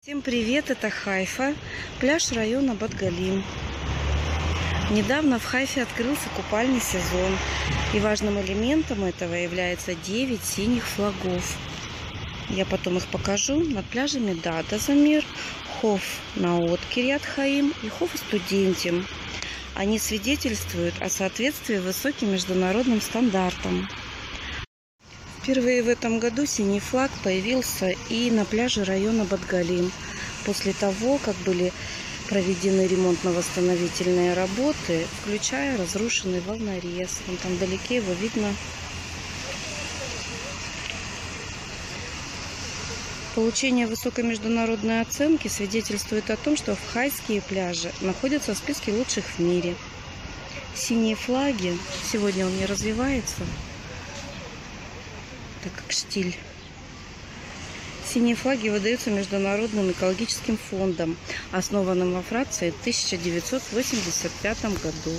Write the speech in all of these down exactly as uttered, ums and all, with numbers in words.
Всем привет, это Хайфа, пляж района Батгалим. Недавно в Хайфе открылся купальный сезон, и важным элементом этого является девять синих флагов. Я потом их покажу над пляжами Дата Замир, Хоф Наот Кирьят Хаим и Хоф Студентим. Они свидетельствуют о соответствии высоким международным стандартам. Впервые в этом году синий флаг появился и на пляже района Батгалим, после того, как были проведены ремонтно-восстановительные работы, включая разрушенный волнорез. Вон там вдалеке его видно. Получение высокой международной оценки свидетельствует о том, что хайские пляжи находятся в списке лучших в мире. Синие флаги, сегодня он не развивается, так как штиль. Синие флаги выдаются Международным экологическим фондом, основанным во Франции в тысяча девятьсот восемьдесят пятом году.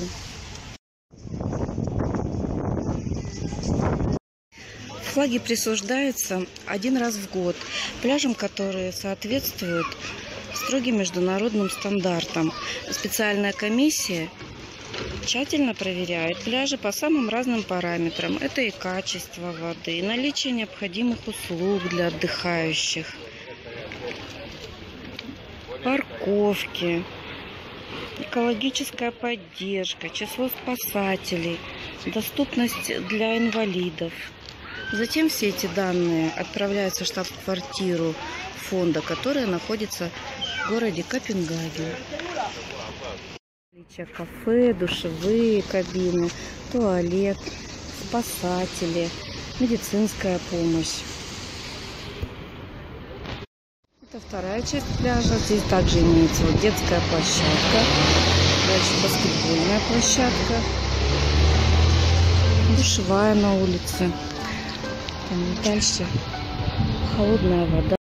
Флаги присуждаются один раз в год пляжам, которые соответствуют строгим международным стандартам. Специальная комиссия тщательно проверяет пляжи по самым разным параметрам. Это и качество воды, и наличие необходимых услуг для отдыхающих, парковки, экологическая поддержка, число спасателей, доступность для инвалидов. Затем все эти данные отправляются в штаб-квартиру фонда, которая находится в городе Копенгаген. Кафе, душевые кабины, туалет, спасатели, медицинская помощь. Это вторая часть пляжа. Здесь также имеется вот детская площадка, дальше баскетбольная площадка, душевая на улице. Там дальше холодная вода.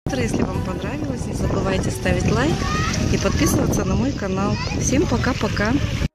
Если вам понравилось, не забывайте ставить лайк и подписываться на мой канал. Всем пока-пока!